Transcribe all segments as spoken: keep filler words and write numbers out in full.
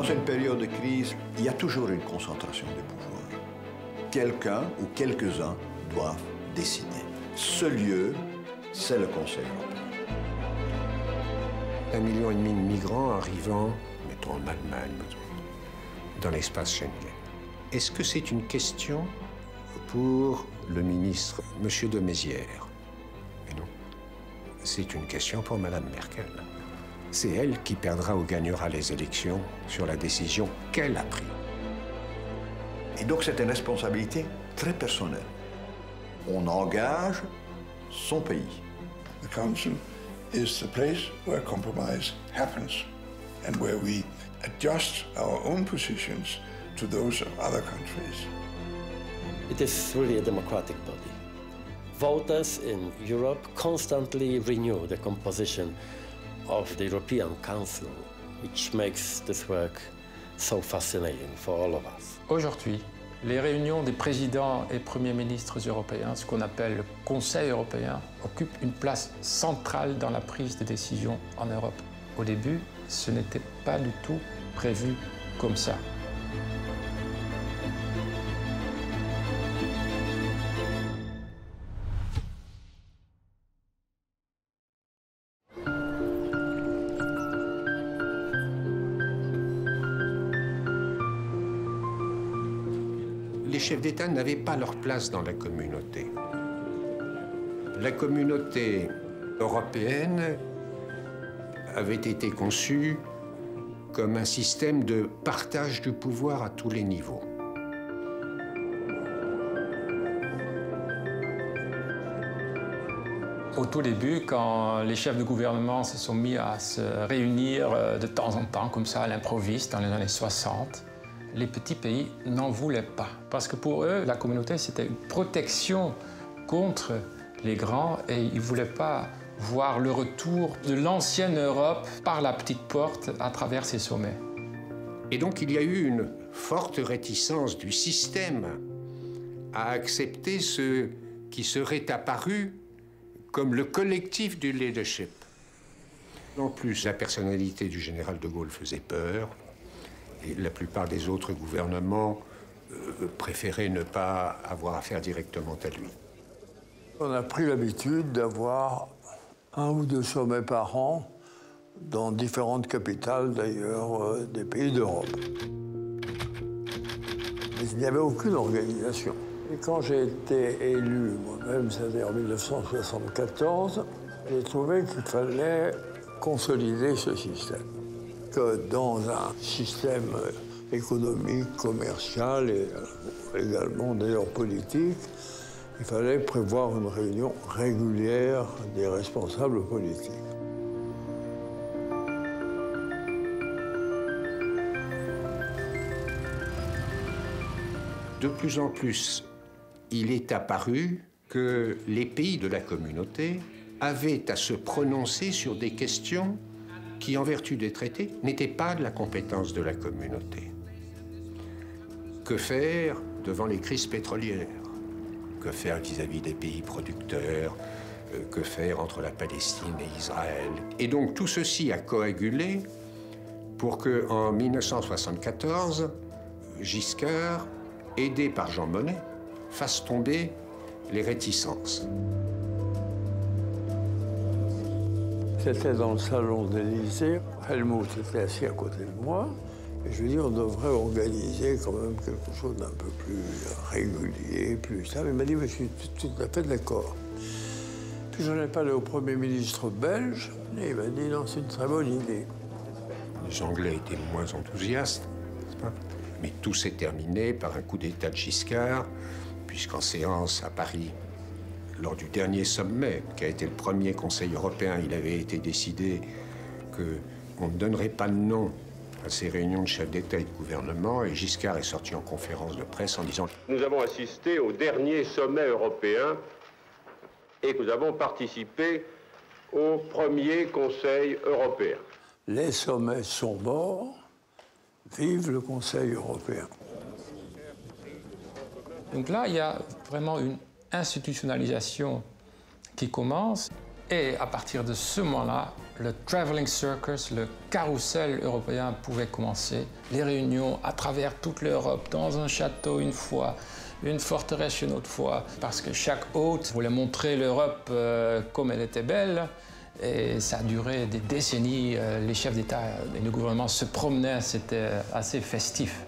Dans une période de crise, il y a toujours une concentration des pouvoirs. Quelqu'un ou quelques-uns doivent décider. Ce lieu, c'est le Conseil européen. Un million et demi de migrants arrivant, mettons en Allemagne, dans l'espace Schengen. Est-ce que c'est une question pour le ministre, M. de Maizière? Mais non. C'est une question pour Mme Merkel. C'est elle qui perdra ou gagnera les élections sur la décision qu'elle a prise. Et donc c'est une responsabilité très personnelle. On engage son pays. The Council is the place where compromise happens and where we adjust our own positions to those of other countries. It is really a democratic body. Voters in Europe constantly renew the composition of the European Council, which makes this work so fascinating for all of us. Aujourd'hui, les réunions des présidents et premiers ministres européens, ce qu'on appelle le Conseil européen, occupent une place centrale dans la prise de décision en Europe. Au début, ce n'était pas du tout prévu comme ça. Les chefs d'État n'avaient pas leur place dans la communauté. La communauté européenne avait été conçue comme un système de partage du pouvoir à tous les niveaux. Au tout début, quand les chefs de gouvernement se sont mis à se réunir de temps en temps, comme ça, à l'improviste, dans les années soixante, les petits pays n'en voulaient pas. Parce que pour eux, la communauté, c'était une protection contre les grands et ils ne voulaient pas voir le retour de l'ancienne Europe par la petite porte à travers ces sommets. Et donc il y a eu une forte réticence du système à accepter ce qui serait apparu comme le collectif du leadership. En plus, la personnalité du général de Gaulle faisait peur. Et la plupart des autres gouvernements euh, préféraient ne pas avoir affaire directement à lui. On a pris l'habitude d'avoir un ou deux sommets par an dans différentes capitales, d'ailleurs, euh, des pays d'Europe. Mais il n'y avait aucune organisation. Et quand j'ai été élu moi-même, c'est-à-dire en mille neuf cent soixante-quatorze, j'ai trouvé qu'il fallait consolider ce système. Que dans un système économique, commercial et également d'ailleurs politique, il fallait prévoir une réunion régulière des responsables politiques. De plus en plus, il est apparu que les pays de la communauté avaient à se prononcer sur des questions qui, en vertu des traités, n'étaient pas de la compétence de la communauté. Que faire devant les crises pétrolières? Que faire vis-à-vis des pays producteurs? Que faire entre la Palestine et Israël? Et donc tout ceci a coagulé pour qu'en mille neuf cent soixante-quatorze, Giscard, aidé par Jean Monnet, fasse tomber les réticences. C'était dans le salon de l'Élysée. Helmut était assis à côté de moi. Et je lui ai dit, on devrait organiser quand même quelque chose d'un peu plus régulier, plus ça. Il m'a dit, mais je suis tout à fait d'accord. Puis j'en ai parlé au Premier ministre belge, et il m'a dit, non, c'est une très bonne idée. Les Anglais étaient moins enthousiastes, n'est-ce pas? Mais tout s'est terminé par un coup d'État de Giscard, puisqu'en séance à Paris, lors du dernier sommet, qui a été le premier Conseil européen, il avait été décidé qu'on ne donnerait pas de nom à ces réunions de chefs d'État et de gouvernement, et Giscard est sorti en conférence de presse en disant « Nous avons assisté au dernier sommet européen et nous avons participé au premier Conseil européen. Les sommets sont morts, vive le Conseil européen. » Donc là, il y a vraiment une institutionnalisation qui commence. Et à partir de ce moment-là, le traveling circus, le carrousel européen pouvait commencer. Les réunions à travers toute l'Europe, dans un château une fois, une forteresse une autre fois, parce que chaque hôte voulait montrer l'Europe euh, comme elle était belle. Et ça a duré des décennies. Les chefs d'État et de gouvernement se promenaient, c'était assez festif.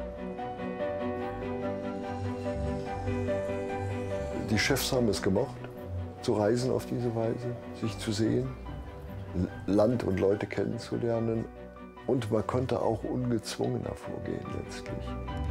Die Chefs haben es gemocht, zu reisen auf diese Weise, sich zu sehen, Land und Leute kennenzulernen. Und man konnte auch ungezwungener vorgehen letztlich.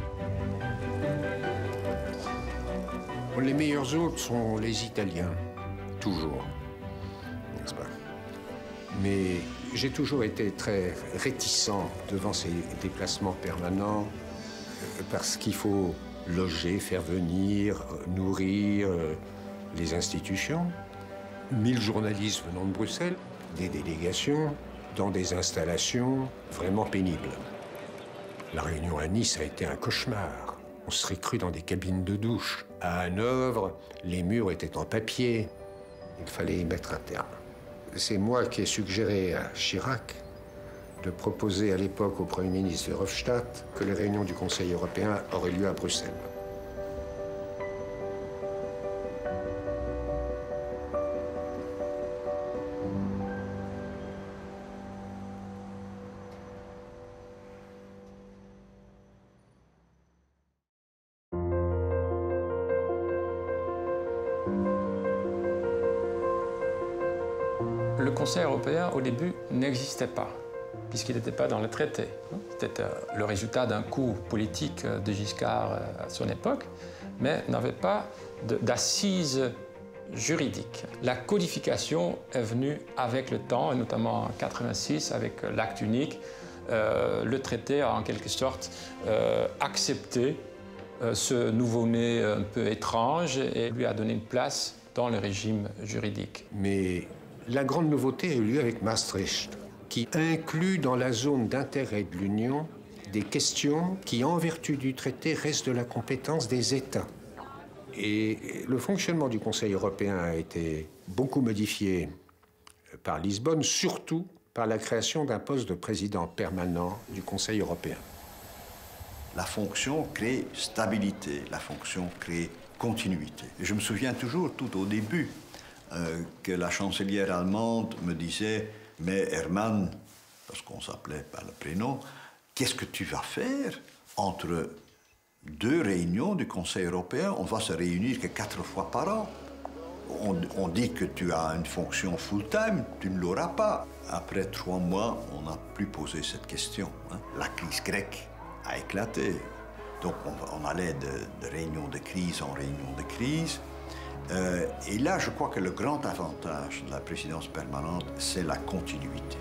Les meilleurs hôtes sont les Italiens, toujours, n'est-ce pas? Mais j'ai toujours été très réticent devant ces déplacements permanents parce qu'il faut loger, faire venir, nourrir les institutions. Mille journalistes venant de Bruxelles, des délégations, dans des installations vraiment pénibles. La réunion à Nice a été un cauchemar. On serait cru dans des cabines de douche. À Hanovre, les murs étaient en papier. Il fallait y mettre un terme. C'est moi qui ai suggéré à Chirac de proposer à l'époque au Premier ministre Verhofstadt que les réunions du Conseil européen auraient lieu à Bruxelles. Le Conseil européen, au début, n'existait pas, puisqu'il n'était pas dans le traité. C'était le résultat d'un coup politique de Giscard à son époque, mais n'avait pas d'assises juridiques. La codification est venue avec le temps, et notamment en mille neuf cent quatre-vingt-six, avec l'acte unique. Euh, le traité a en quelque sorte euh, accepté euh, ce nouveau-né un peu étrange et lui a donné une place dans le régime juridique. Mais la grande nouveauté a eu lieu avec Maastricht, qui inclut dans la zone d'intérêt de l'Union des questions qui, en vertu du traité, restent de la compétence des États. Et le fonctionnement du Conseil européen a été beaucoup modifié par Lisbonne, surtout par la création d'un poste de président permanent du Conseil européen. La fonction crée stabilité, la fonction crée continuité. Et je me souviens toujours, tout au début, Euh, que la chancelière allemande me disait « Mais Hermann, parce qu'on s'appelait par le prénom, qu'est-ce que tu vas faire entre deux réunions du Conseil européen? On va se réunir que quatre fois par an. On, on dit que tu as une fonction full-time, tu ne l'auras pas. » Après trois mois, on n'a plus posé cette question. Hein. La crise grecque a éclaté. Donc on, on allait de, de réunion de crise en réunion de crise. Euh, et là, je crois que le grand avantage de la présidence permanente, c'est la continuité.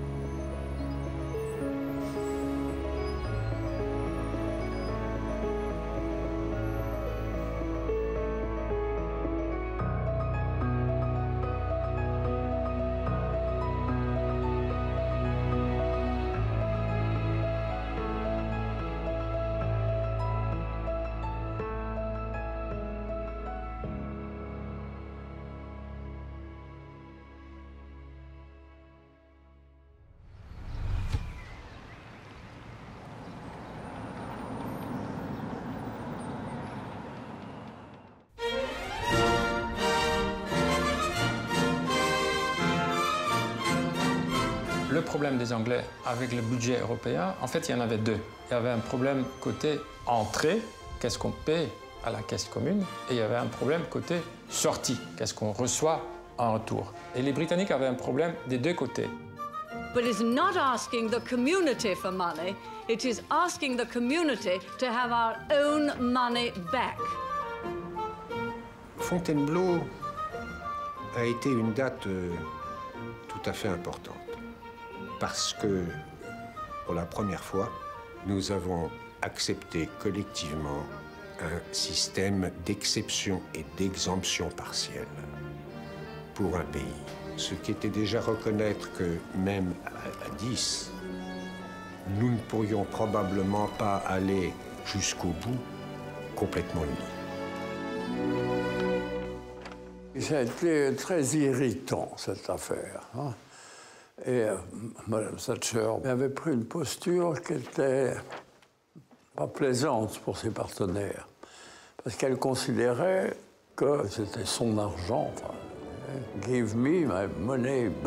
Le problème des Anglais avec le budget européen, en fait, il y en avait deux. Il y avait un problème côté entrée, qu'est-ce qu'on paie à la caisse commune, et il y avait un problème côté sortie, qu'est-ce qu'on reçoit en retour. Et les Britanniques avaient un problème des deux côtés. But it's not asking the community for money, it is asking the community to have our own money back. Fontainebleau a été une date euh, tout à fait importante. Parce que, pour la première fois, nous avons accepté collectivement un système d'exception et d'exemption partielle pour un pays. Ce qui était déjà reconnaître que même à, à dix, nous ne pourrions probablement pas aller jusqu'au bout complètement unis. Ça a été très irritant, cette affaire. Hein. Et euh, Mme Thatcher avait pris une posture qui était pas plaisante pour ses partenaires, parce qu'elle considérait que c'était son argent. Enfin, « Give me my money back ».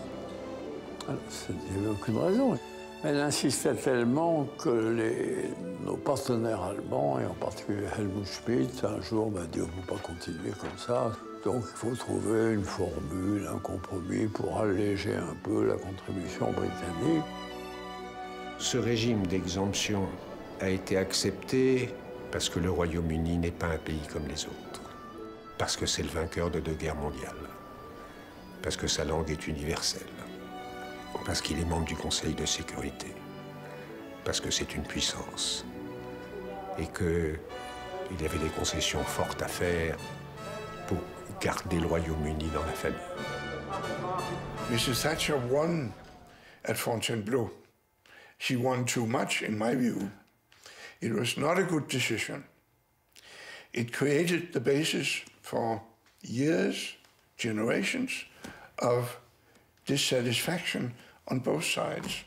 Il n'y avait aucune raison. Elle insistait tellement que les, nos partenaires allemands, et en particulier Helmut Schmidt, un jour m'a dit « on ne peut pas continuer comme ça ». Donc il faut trouver une formule, un compromis pour alléger un peu la contribution britannique. Ce régime d'exemption a été accepté parce que le Royaume-Uni n'est pas un pays comme les autres, parce que c'est le vainqueur de deux guerres mondiales, parce que sa langue est universelle, parce qu'il est membre du Conseil de sécurité, parce que c'est une puissance, et qu'il y avait des concessions fortes à faire pour garder le Royaume-Uni dans la famille. Missus Thatcher won at Fontainebleau. She won too much, in my view. It was not a good decision. It created the basis for years, generations of dissatisfaction on both sides.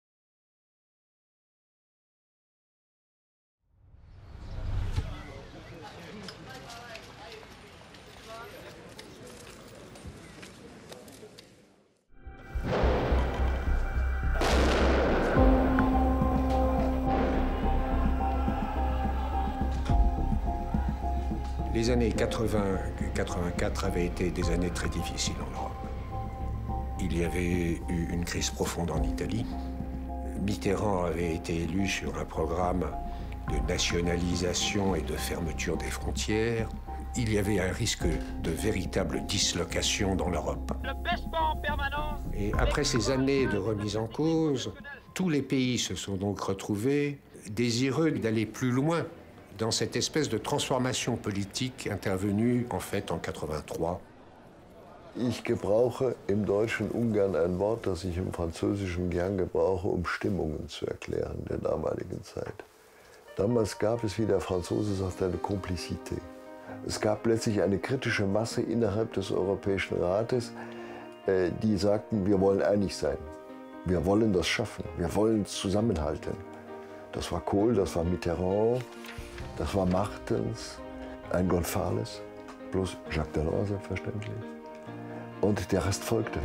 Les années quatre-vingt quatre-vingt-quatre avaient été des années très difficiles en Europe. Il y avait eu une crise profonde en Italie. Mitterrand avait été élu sur un programme de nationalisation et de fermeture des frontières. Il y avait un risque de véritable dislocation dans l'Europe. Et après ces années de remise en cause, tous les pays se sont donc retrouvés désireux d'aller plus loin dans cette espèce de transformation politique intervenue en fait en quatre-vingt-trois. Ich gebrauche im Deutschen ungern ein Wort, das ich im Französischen gern gebrauche, um Stimmungen zu erklären der damaligen Zeit. Damals gab es, wie der Franzose sagt, eine Komplizität. Es gab letztlich eine kritische Masse innerhalb des Europäischen Rates, die sagten, wir wollen einig sein. Wir wollen das schaffen. Wir wollen zusammenhalten. Das war Kohl, das war Mitterrand, das war Martens, ein González, plus Jacques Delors selbstverständlich. Und der Rest folgte.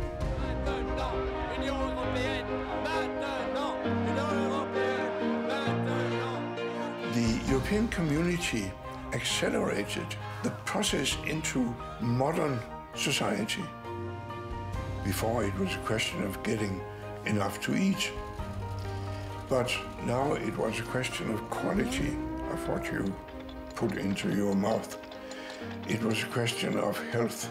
The European community accelerated the process into modern society. Before, it was a question of getting enough to eat. But now it was a question of quality of what you put into your mouth. It was a question of health.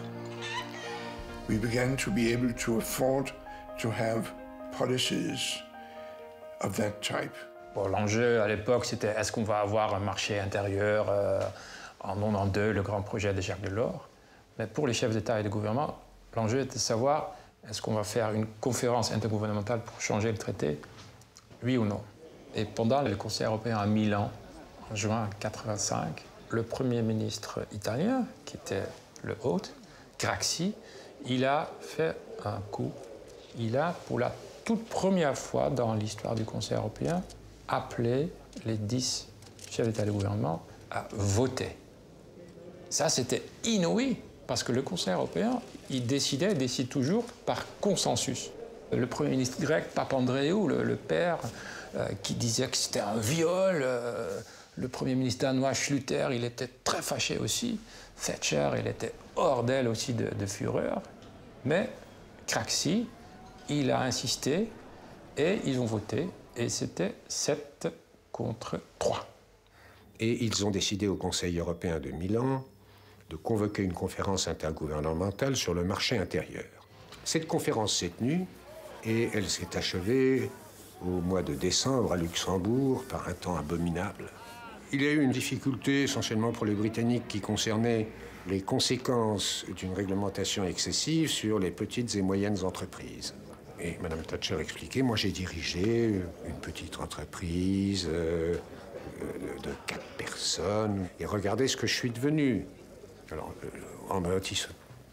We began to be able to afford to have policies of that type. Bon, l'enjeu à l'époque, c'était est-ce qu'on va avoir un marché intérieur euh, en quatre-vingt-deux, le grand projet de Jacques Delors. Mais pour les chefs d'État et de gouvernement, l'enjeu était de savoir est-ce qu'on va faire une conférence intergouvernementale pour changer le traité, oui ou non. Et pendant le Conseil européen à Milan, en juin quatre-vingt-cinq, le Premier ministre italien, qui était le hôte, Craxi, il a fait un coup. Il a, pour la toute première fois dans l'histoire du Conseil européen, appelé les dix chefs d'État et de gouvernement à voter. Ça, c'était inouï, parce que le Conseil européen, il décidait, il décide toujours par consensus. Le Premier ministre grec, Papandréou, le, le père, euh, qui disait que c'était un viol. Euh, le Premier ministre danois, Schlüter, il était très fâché aussi. Thatcher, il était hors d'elle aussi de, de fureur. Mais Craxi, il a insisté et ils ont voté. Et c'était sept contre trois. Et ils ont décidé au Conseil européen de Milan de convoquer une conférence intergouvernementale sur le marché intérieur. Cette conférence s'est tenue et elle s'est achevée au mois de décembre à Luxembourg par un temps abominable. Il y a eu une difficulté essentiellement pour les Britanniques qui concernait les conséquences d'une réglementation excessive sur les petites et moyennes entreprises. Et Mme Thatcher expliquait, moi j'ai dirigé une petite entreprise euh, de quatre personnes, et regardez ce que je suis devenu. Alors, en me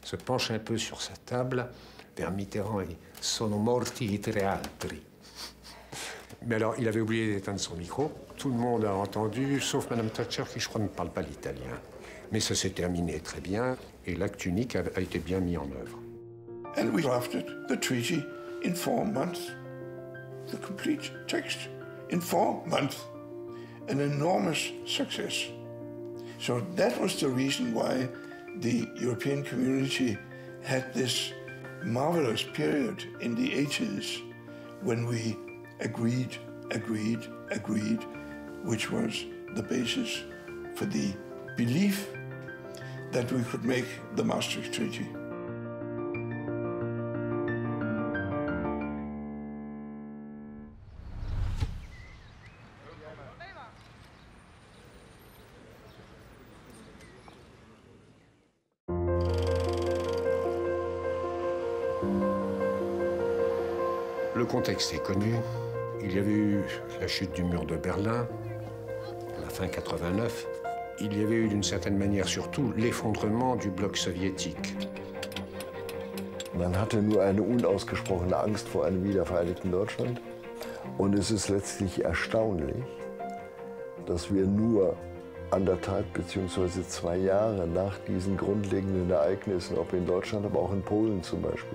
se penche un peu sur sa table vers Mitterrand et dit « Sono morti i tre altri ». Mais alors, il avait oublié d'éteindre son micro. Tout le monde a entendu, sauf Madame Thatcher, qui, je crois, ne parle pas l'italien. Mais ça s'est terminé très bien, et l'acte unique a, a été bien mis en œuvre. And we drafted the treaty in four months. The complete text in four months. An enormous success. So that was the reason why the European community had this marvelous period in the eighties when we agreed, agreed, agreed, which was the basis for the belief that we could make the Maastricht Treaty. Le contexte est connu. Il y avait eu la chute du mur de Berlin, à la fin quatre-vingt-neuf. Il y avait eu d'une certaine manière surtout l'effondrement du bloc soviétique. Man hatte nur eine unausgesprochene Angst vor einem wiedervereinigten Deutschland. Und es ist letztlich erstaunlich, dass wir nur anderthalb bzw. zwei Jahre nach diesen grundlegenden Ereignissen, ob in Deutschland, aber auch in Polen zum Beispiel,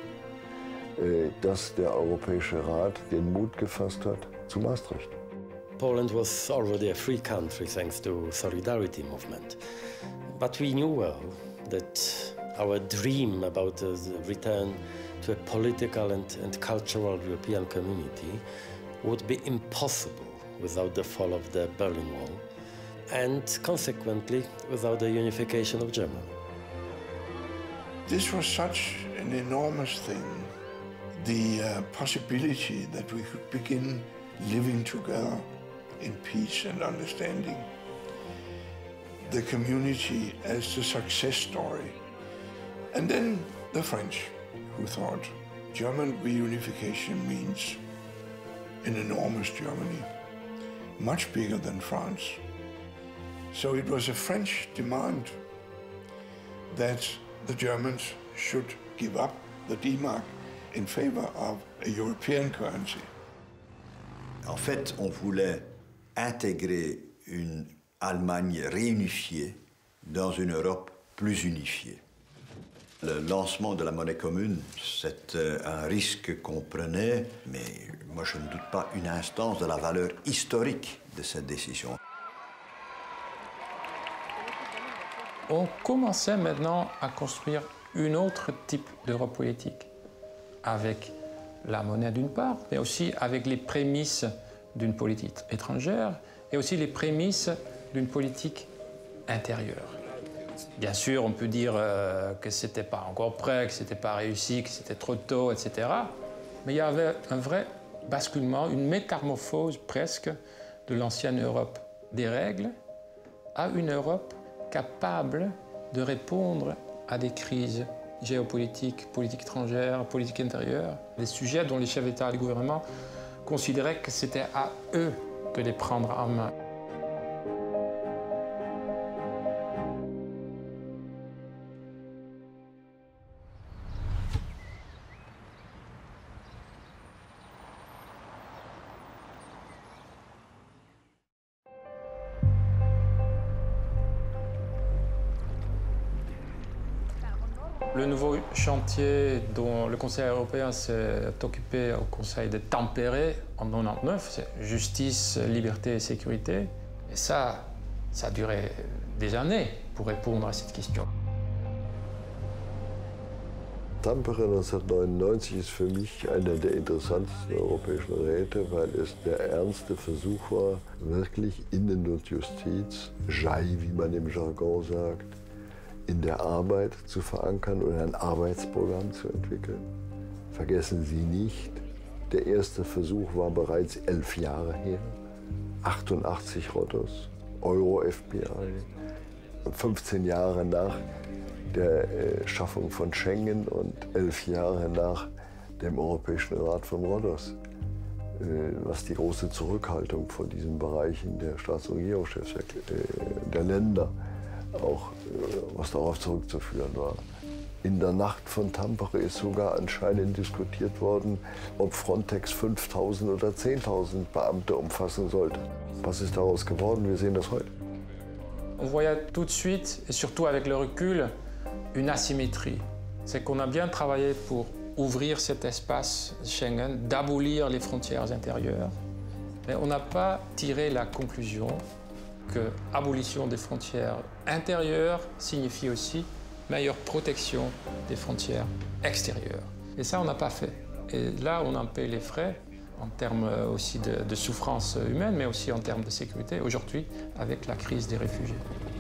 ja, dass der Europäische Rat den Mut gefasst hat zu Maastricht. Poland was already a free country thanks to solidarity movement. But we knew well that our dream about a return to a political and, and cultural European community would be impossible without the fall of the Berlin Wall and consequently without the unification of Germany. This was such an enormous thing. The uh, possibility that we could begin living together in peace and understanding. The community as the success story. And then the French, who thought German reunification means an enormous Germany, much bigger than France. So it was a French demand that the Germans should give up the D mark in favor of a European currency. En fait, on voulait intégrer une Allemagne réunifiée dans une Europe plus unifiée. Le lancement de la monnaie commune, c'est un risque qu'on prenait, mais moi je ne doute pas une instance de la valeur historique de cette décision. On commençait maintenant à construire un autre type d'Europe politique, avec la monnaie d'une part, mais aussi avec les prémices d'une politique étrangère et aussi les prémices d'une politique intérieure. Bien sûr, on peut dire euh, que ce n'était pas encore prêt, que ce n'était pas réussi, que c'était trop tôt, et cetera. Mais il y avait un vrai basculement, une métamorphose presque de l'ancienne Europe des règles à une Europe capable de répondre à des crises géopolitiques, politique étrangère, politique intérieure, des sujets dont les chefs d'État et de gouvernement considéraient que c'était à eux de les prendre en main. Le nouveau chantier dont le Conseil européen s'est occupé au Conseil de tempérer en mille neuf cent quatre-vingt-dix-neuf, c'est justice, liberté et sécurité. Et ça, ça a duré des années pour répondre à cette question. Tampere neunzehnhundertneunundneunzig ist für mich einer der interessantesten europäischen Räte, weil es der ernste Versuch war, wirklich Innen- und Justiz, Jai, wie man im Jargon sagt, in der Arbeit zu verankern und ein Arbeitsprogramm zu entwickeln. Vergessen Sie nicht, der erste Versuch war bereits elf Jahre her. achtundachtzig Rodos, Euro-F B I, fünfzehn Jahre nach der Schaffung von Schengen und elf Jahre nach dem Europäischen Rat von Rhodos, was die große Zurückhaltung von diesen Bereichen der Staats- und Regierungschefs der Länder auch, was darauf zurückzuführen war. In der Nacht von Tampere ist sogar anscheinend diskutiert worden, ob Frontex fünftausend oder zehntausend Beamte umfassen sollte. Was ist daraus geworden? Wir sehen das heute. On voyait tout de suite, et surtout avec le recul, une asymétrie. C'est qu'on a bien travaillé pour ouvrir cet espace Schengen, d'abolir les frontières intérieures, mais on n'a pas tiré la conclusion que abolition des frontières intérieures signifie aussi meilleure protection des frontières extérieures. Et ça, on n'a pas fait. Et là, on en paie les frais, en termes aussi de, de souffrance humaine, mais aussi en termes de sécurité, aujourd'hui, avec la crise des réfugiés.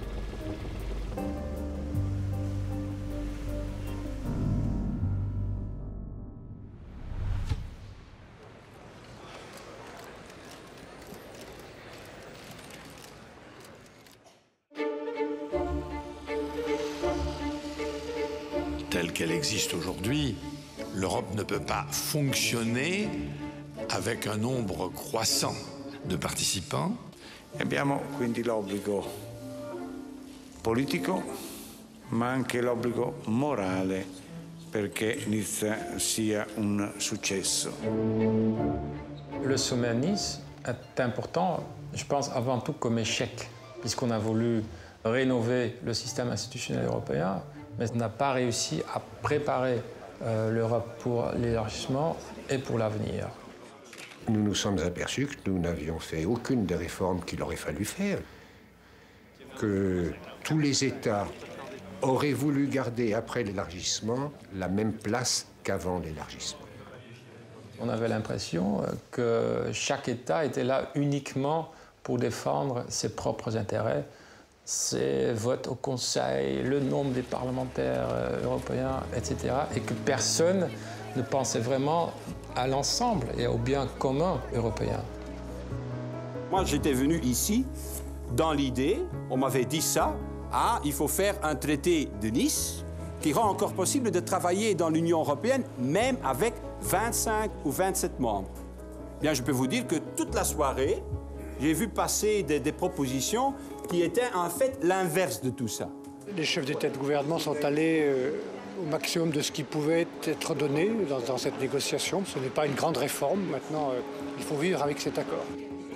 Telle qu'elle existe aujourd'hui, l'Europe ne peut pas fonctionner avec un nombre croissant de participants. Abbiamo quindi l'obbligo politico, ma anche l'obbligo morale perché Nizza sia un successo. Le sommet à Nice est important, je pense, avant tout comme échec, puisqu'on a voulu rénover le système institutionnel européen, mais on n'a pas réussi à préparer euh, l'Europe pour l'élargissement et pour l'avenir. Nous nous sommes aperçus que nous n'avions fait aucune des réformes qu'il aurait fallu faire, que tous les États auraient voulu garder après l'élargissement la même place qu'avant l'élargissement. On avait l'impression que chaque État était là uniquement pour défendre ses propres intérêts, ses votes au Conseil, le nombre des parlementaires européens, et cetera, et que personne ne pensait vraiment à l'ensemble et au bien commun européen. Moi, j'étais venu ici dans l'idée, on m'avait dit ça, ah, il faut faire un traité de Nice qui rend encore possible de travailler dans l'Union européenne, même avec vingt-cinq ou vingt-sept membres. Bien, je peux vous dire que toute la soirée, j'ai vu passer des, des propositions qui étaient en fait l'inverse de tout ça. Les chefs d'État et de gouvernement sont allés euh, au maximum de ce qui pouvait être donné dans, dans cette négociation. Ce n'est pas une grande réforme. Maintenant, euh, il faut vivre avec cet accord.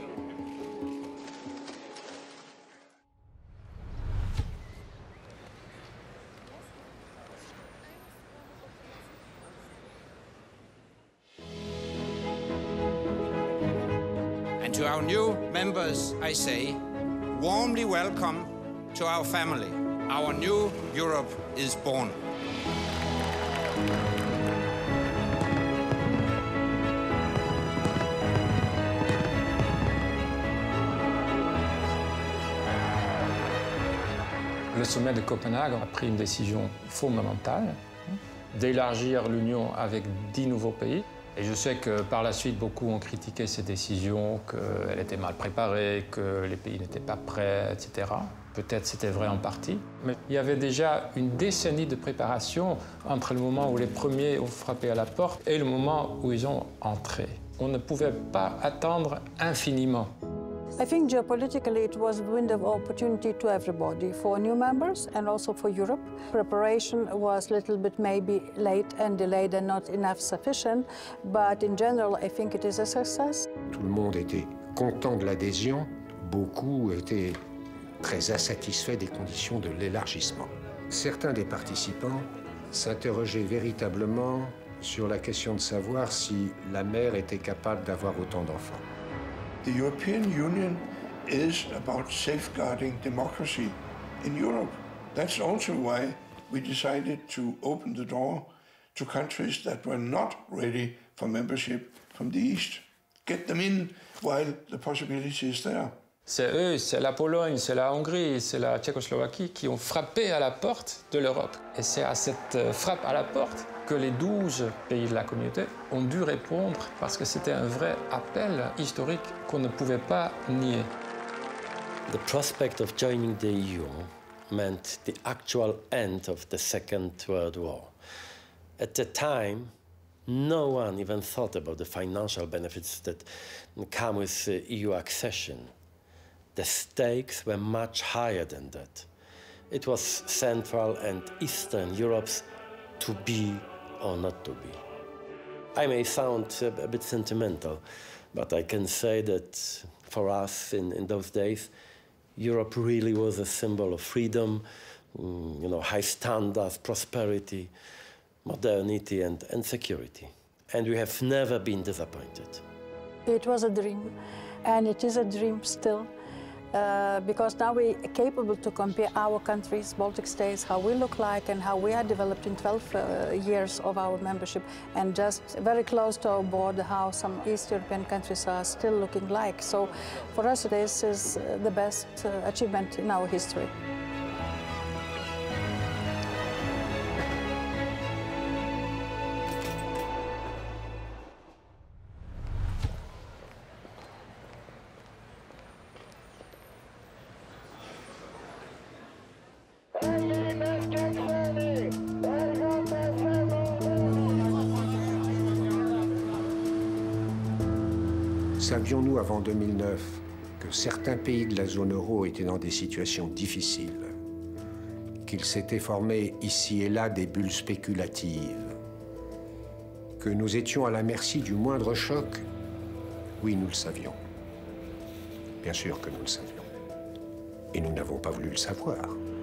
And to our new members, I say, warmly welcome to our family. Our new Europe is born. Le sommet de Copenhague a pris une décision fondamentale d'élargir l'Union avec dix nouveaux pays. Et je sais que par la suite, beaucoup ont critiqué ces décisions, qu'elles étaient mal préparées, que les pays n'étaient pas prêts, et cetera. Peut-être c'était vrai en partie. Mais il y avait déjà une décennie de préparation entre le moment où les premiers ont frappé à la porte et le moment où ils ont entré. On ne pouvait pas attendre infiniment. I think geopolitically it was a window of opportunity to everybody, for new members and also for Europe. Preparation was a little bit maybe late and delayed and not enough sufficient, but in general I think it is a success. Tout le monde était content de l'adhésion, beaucoup étaient très insatisfaits des conditions de l'élargissement. Certains des participants s'interrogeaient véritablement sur la question de savoir si la mer était capable d'avoir autant d'enfants. The European Union is about safeguarding democracy in Europe. That's also why we decided to open the door to countries that were not ready for membership from the East. Get them in while the possibility is there. C'est eux, c'est la Pologne, c'est la Hongrie, c'est la Tchécoslovaquie qui ont frappé à la porte de l'Europe. Et c'est à cette frappe à la porte que les douze pays de la communauté ont dû répondre parce que c'était un vrai appel historique qu'on ne pouvait pas nier. The prospect of joining the E U meant the actual end of the Second World War. At the time, no one even thought about the financial benefits that come with E U accession. The stakes were much higher than that. It was Central and Eastern Europe's to be or not to be. I may sound a, a bit sentimental, but I can say that for us in, in those days, Europe really was a symbol of freedom, mm, you know, high standards, prosperity, modernity, and, and security. And we have never been disappointed. It was a dream, and it is a dream still, uh, because now we are capable to compare our countries, Baltic states, how we look like and how we are developed in twelve uh, years of our membership, and just very close to our border, how some East European countries are still looking like. So for us, this is the best uh, achievement in our history. Savions-nous avant deux mille neuf que certains pays de la zone euro étaient dans des situations difficiles, qu'il s'était formé ici et là des bulles spéculatives, que nous étions à la merci du moindre choc? Oui, nous le savions. Bien sûr que nous le savions. Et nous n'avons pas voulu le savoir.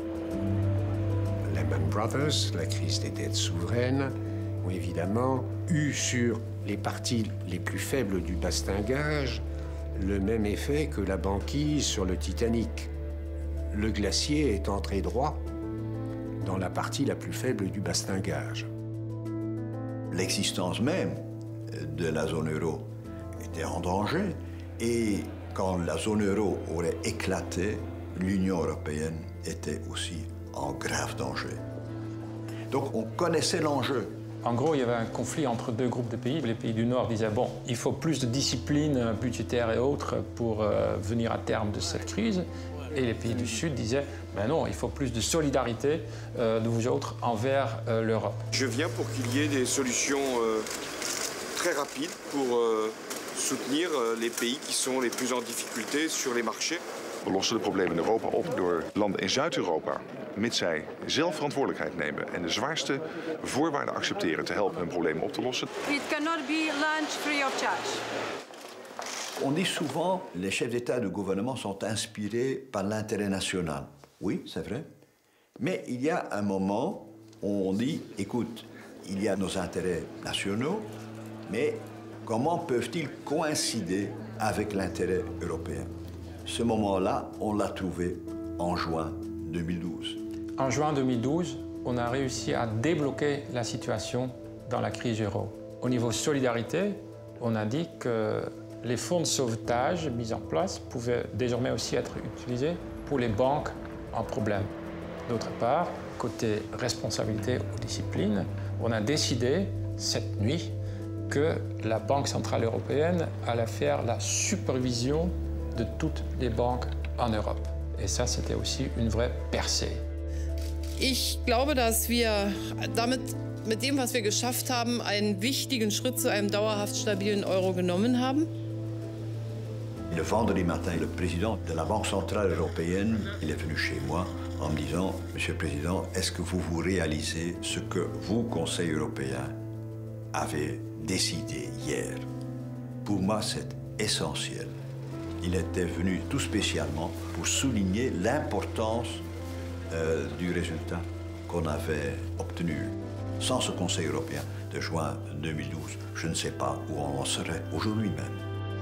Lehman Brothers, la crise des dettes souveraines, ont évidemment eu sur les parties les plus faibles du bastingage le même effet que la banquise sur le Titanic. Le glacier est entré droit dans la partie la plus faible du bastingage. L'existence même de la zone euro était en danger, et quand la zone euro aurait éclaté, l'Union européenne était aussi en grave danger. Donc on connaissait l'enjeu. En gros, il y avait un conflit entre deux groupes de pays. Les pays du Nord disaient, bon, il faut plus de discipline budgétaire et autres pour euh, venir à terme de cette crise. Et les pays du Sud disaient, ben non, il faut plus de solidarité euh, de vous autres envers euh, l'Europe. Je viens pour qu'il y ait des solutions euh, très rapides pour euh, soutenir euh, les pays qui sont les plus en difficulté sur les marchés. We lossen de problemen in Europa op door landen in Zuid-Europa, mits zij zelf verantwoordelijkheid nemen en de zwaarste voorwaarden accepteren te helpen hun problemen op te lossen. It cannot be lunch free of charge. On dit souvent que les chefs d'État et de gouvernement sont inspirés par l'intérêt national. Oui, c'est vrai. Mais il y a un moment où on dit, écoute, il y a nos intérêts nationaux, mais comment peuvent-ils coïncider avec l'intérêt européen? Ce moment-là, on l'a trouvé en juin deux mille douze. En juin deux mille douze, on a réussi à débloquer la situation dans la crise euro. Au niveau solidarité, on a dit que les fonds de sauvetage mis en place pouvaient désormais aussi être utilisés pour les banques en problème. D'autre part, côté responsabilité ou discipline, on a décidé cette nuit que la Banque centrale européenne allait faire la supervision de toutes les banques en Europe. Et ça, c'était aussi une vraie percée. Ich glaube, dass wir damit, mit dem, was wir geschafft haben, einen wichtigen Schritt zu einem dauerhaft stabilen Euro genommen haben. Le vendredi matin, le président de la Banque centrale européenne, il est venu chez moi en me disant, Monsieur le Président, est-ce que vous vous réalisez ce que vous, Conseil européen, avez décidé hier? Pour moi, c'est essentiel. Il était venu tout spécialement pour souligner l'importance euh, du résultat qu'on avait obtenu. Sans ce Conseil européen de juin deux mille douze, je ne sais pas où on en serait aujourd'hui même.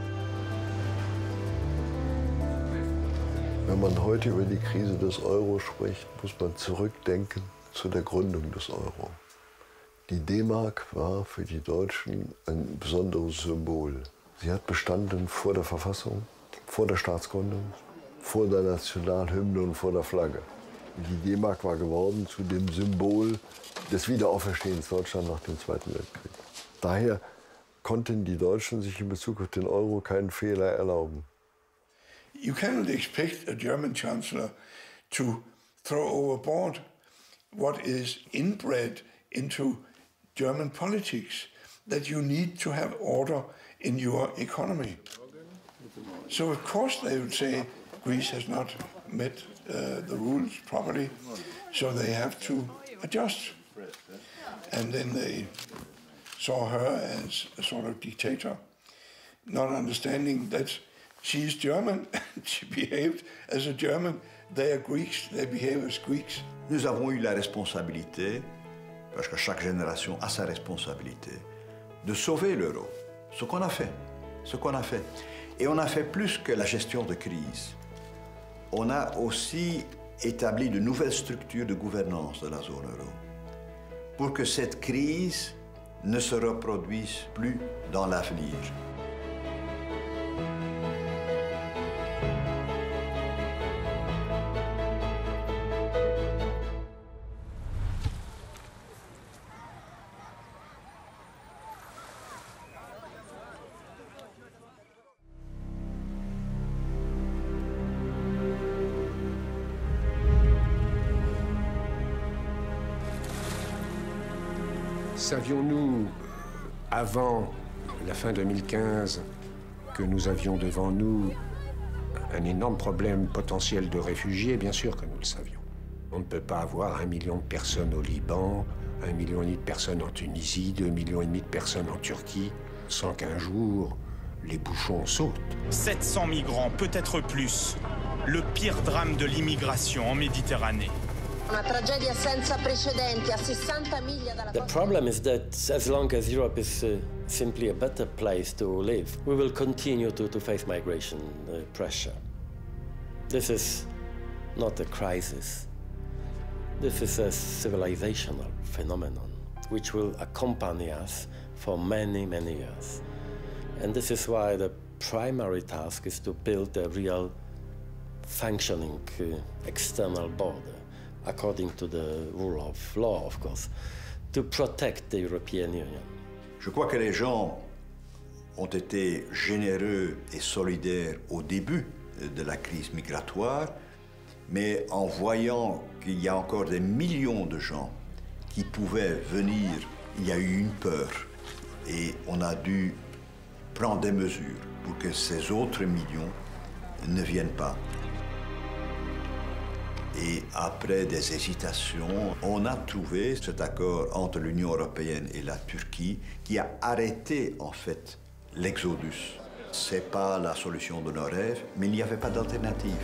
Wenn man heute über die Krise des Euro spricht, muss man zurückdenken zu der Gründung des Euro. Die D-Mark war für die Deutschen ein besonderes Symbol. Sie hat bestanden vor der Verfassung, vor der Staatsgründung, vor der Nationalhymne und vor der Flagge. Die D-Mark war geworden zu dem Symbol des Wiederauferstehens Deutschlands nach dem Zweiten Weltkrieg. Daher konnten die Deutschen sich in Bezug auf den Euro keinen Fehler erlauben. You cannot expect a German chancellor to throw overboard what is inbred into German politics, that you need to have order in your economy. So of course they would say Greece has not met uh, the rules properly, so they have to adjust. And then they saw her as a sort of dictator, not understanding that she's German, she behaved as a German. They are Greeks, they behave as Greeks. Nous avons eu la responsabilité, parce que chaque génération a sa responsabilité, de sauver l'euro. Ce qu'on a fait, ce qu'on a fait. Et on a fait plus que la gestion de crise. On a aussi établi de nouvelles structures de gouvernance de la zone euro pour que cette crise ne se reproduise plus dans l'avenir. Savions-nous, avant la fin deux mille quinze, que nous avions devant nous un énorme problème potentiel de réfugiés? Bien sûr que nous le savions. On ne peut pas avoir un million de personnes au Liban, un million et demi de personnes en Tunisie, deux millions et demi de personnes en Turquie, sans qu'un jour les bouchons sautent. sept cents migrants, peut-être plus. Le pire drame de l'immigration en Méditerranée. The problem is that as long as Europe is uh, simply a better place to live, we will continue to, to face migration uh, pressure. This is not a crisis. This is a civilizational phenomenon which will accompany us for many, many years. And this is why the primary task is to build a real functioning uh, external border, according to the rule of law, of course, to protect the European Union. Je crois que les gens ont été généreux et solidaires au début de la crise migratoire, mais en voyant qu'il y a encore des millions de gens qui pouvaient venir, il y a eu une peur et on a dû prendre des mesures pour que ces autres millions ne viennent pas. Et après des hésitations, on a trouvé cet accord entre l'Union européenne et la Turquie qui a arrêté en fait l'exodus. C'est pas la solution de nos rêves, mais il n'y avait pas d'alternative.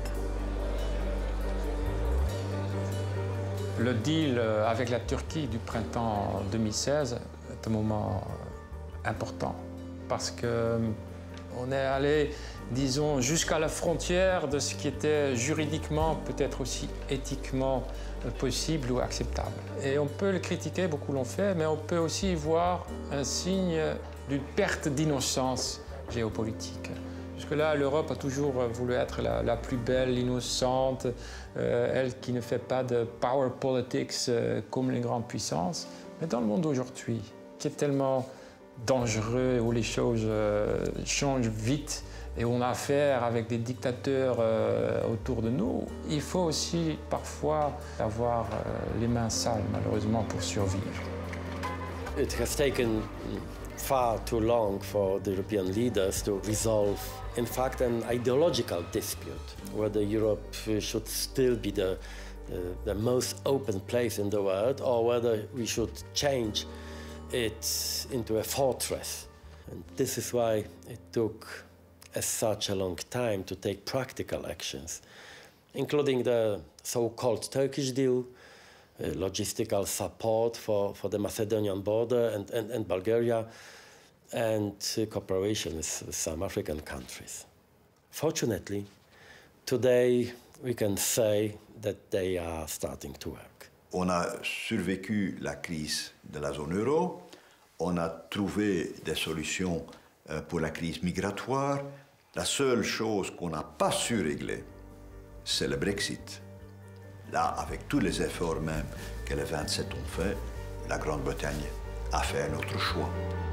Le deal avec la Turquie du printemps deux mille seize est un moment important parce que on est allé, disons, jusqu'à la frontière de ce qui était juridiquement, peut-être aussi éthiquement possible ou acceptable. Et on peut le critiquer, beaucoup l'ont fait, mais on peut aussi y voir un signe d'une perte d'innocence géopolitique. Jusque-là, l'Europe a toujours voulu être la, la plus belle, innocente, euh, elle qui ne fait pas de power politics euh, comme les grandes puissances. Mais dans le monde d'aujourd'hui, qui est tellement dangereux, où les choses euh, changent vite et où on a affaire avec des dictateurs euh, autour de nous, il faut aussi parfois avoir euh, les mains sales, malheureusement, pour survivre. It has taken far too long for the European leaders to resolve, in fact, an ideological dispute, whether Europe should still be the, uh, the most open place in the world or whether we should change it into a fortress. And this is why it took uh, such a long time to take practical actions, including the so-called Turkish deal, uh, logistical support for, for the Macedonian border and, and, and Bulgaria, and uh, cooperation with, with some African countries. Fortunately, today we can say that they are starting to work. On a survécu la crise de la zone euro, on a trouvé des solutions pour la crise migratoire. La seule chose qu'on n'a pas su régler, c'est le Brexit. Là, avec tous les efforts même que les vingt-sept ont fait, la Grande-Bretagne a fait un autre choix.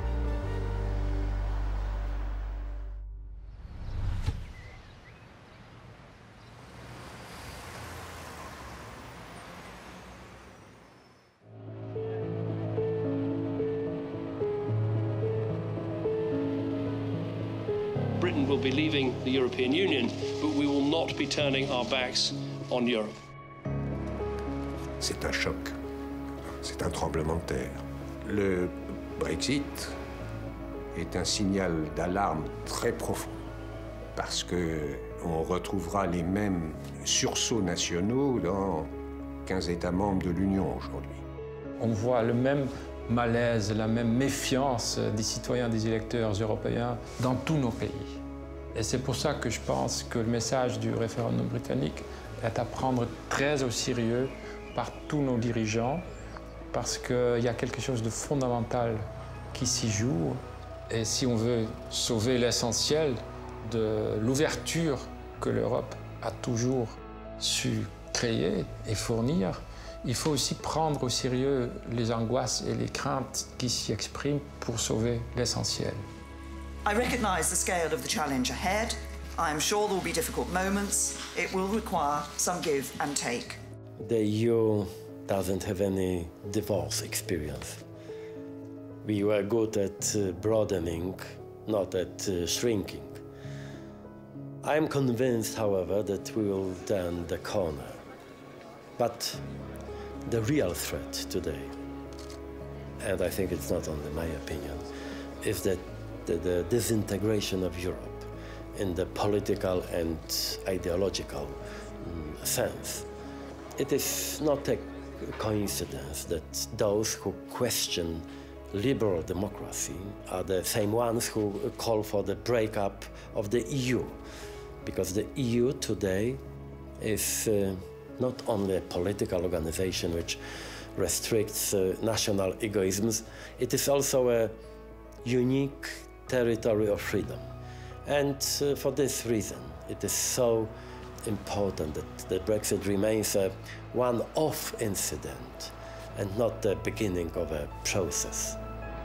Britain will be leaving the European Union, but we will not be turning our backs on Europe. C'est un choc c'est un tremblement de terre. Le Brexit est un signal d'alarme très profond parce qu'on retrouvera les mêmes sursauts nationaux dans quinze États membres de l'Union aujourd'hui. On voit le même malaise, la même méfiance des citoyens, des électeurs européens dans tous nos pays. Et c'est pour ça que je pense que le message du référendum britannique est à prendre très au sérieux par tous nos dirigeants, parce qu'il y a quelque chose de fondamental qui s'y joue. Et si on veut sauver l'essentiel de l'ouverture que l'Europe a toujours su créer et fournir, il faut aussi prendre au sérieux les angoisses et les craintes qui s'y expriment pour sauver l'essentiel. I recognise the scale of the challenge ahead. I am sure there will be difficult moments. It will require some give and take. The E U doesn't have any divorce experience. We were good at uh, broadening, not at uh, shrinking. I am convinced, however, that we will turn the corner. But the real threat today, and I think it's not only my opinion, is that the, the disintegration of Europe in the political and ideological um, sense. It is not a coincidence that those who question liberal democracy are the same ones who call for the breakup of the E U, because the E U today is uh, not only a political organization which restricts uh, national egoisms, it is also a unique territory of freedom. And uh, for this reason, it is so important that the Brexit remains a one-off incident and not the beginning of a process.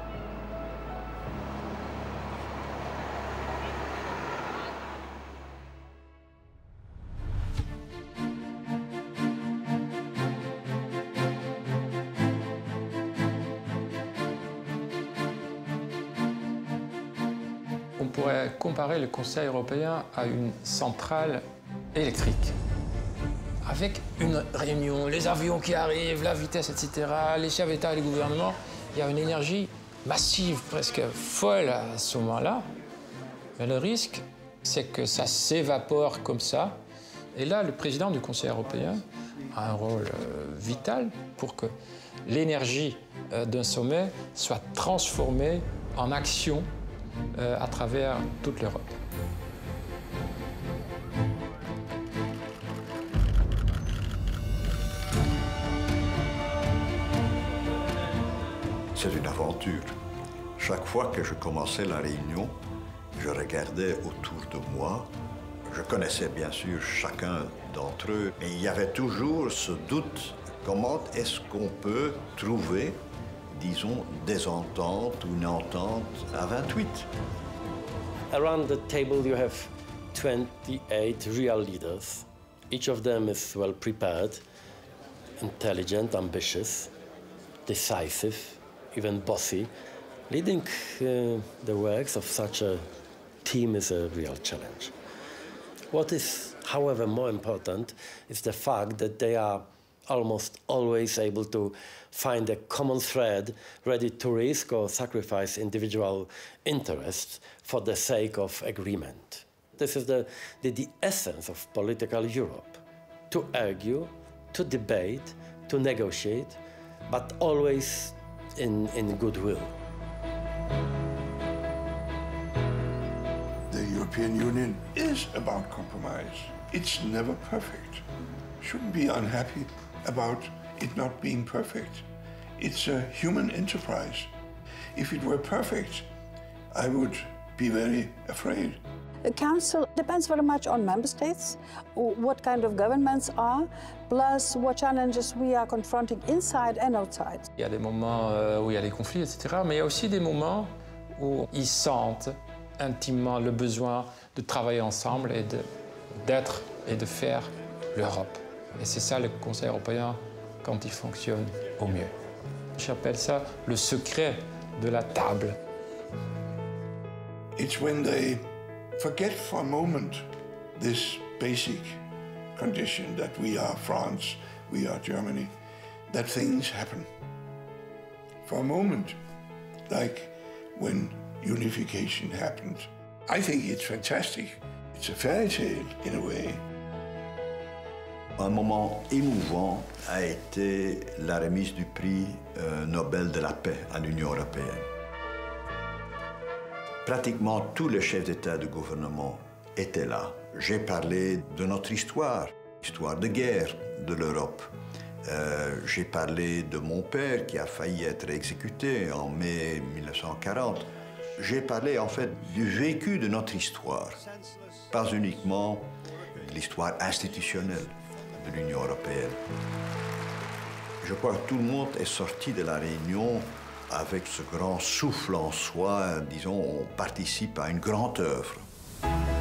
On pourrait comparer le Conseil européen à une centrale électrique. Avec une réunion, les avions qui arrivent, la vitesse, et cetera, les chefs d'État et les gouvernements, il y a une énergie massive, presque folle à ce moment-là. Mais le risque, c'est que ça s'évapore comme ça. Et là, le président du Conseil européen a un rôle euh, vital pour que l'énergie euh, d'un sommet soit transformée en action euh, à travers toute l'Europe. C'est une aventure. Chaque fois que je commençais la réunion, je regardais autour de moi. Je connaissais bien sûr chacun d'entre eux, mais il y avait toujours ce doute. Comment est-ce qu'on peut trouver, disons, des ententes ou une entente à vingt-huit? Around the table you have twenty-eight real leaders. Each of them is well prepared, intelligent, ambitious, decisive, even bossy. Leading uh, the works of such a team is a real challenge. What is, however, more important is the fact that they are almost always able to find a common thread, ready to risk or sacrifice individual interests for the sake of agreement. This is the, the, the essence of political Europe: to argue, to debate, to negotiate, but always in, in goodwill. The European Union is about compromise. It's never perfect. Shouldn't be unhappy about it not being perfect. It's a human enterprise. If it were perfect, I would be very afraid. The Council depends very much on member states, what kind of governments are, plus what challenges we are confronting inside and outside. Il y a des moments où il y a des conflits, et cetera, mais il y a aussi des moments où ils sentent intimement le besoin de travailler ensemble et d'être et de faire l'Europe. Et c'est ça le Conseil européen quand il fonctionne au mieux. J'appelle ça le secret de la table. It's when they forget for a moment this basic condition that we are France, we are Germany, that things happen. for a moment, like when unification happened. I think it's fantastic. It's a fairy tale in a way. Un moment émouvant a été la remise du prix euh, Nobel de la paix à l'Union européenne. Pratiquement tous les chefs d'État et de gouvernement étaient là. J'ai parlé de notre histoire, histoire de guerre de l'Europe. Euh, j'ai parlé de mon père qui a failli être exécuté en mai mille neuf cent quarante. J'ai parlé en fait du vécu de notre histoire, pas uniquement de l'histoire institutionnelle de l'Union européenne. Je crois que tout le monde est sorti de la réunion avec ce grand souffle en soi, disons, on participe à une grande œuvre.